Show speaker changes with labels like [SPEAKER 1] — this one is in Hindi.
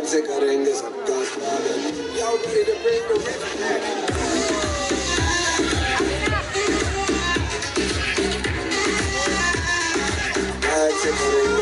[SPEAKER 1] से करेंगे सबका स्वागत। Y'all ready to bring the rich back? आज से करेंगे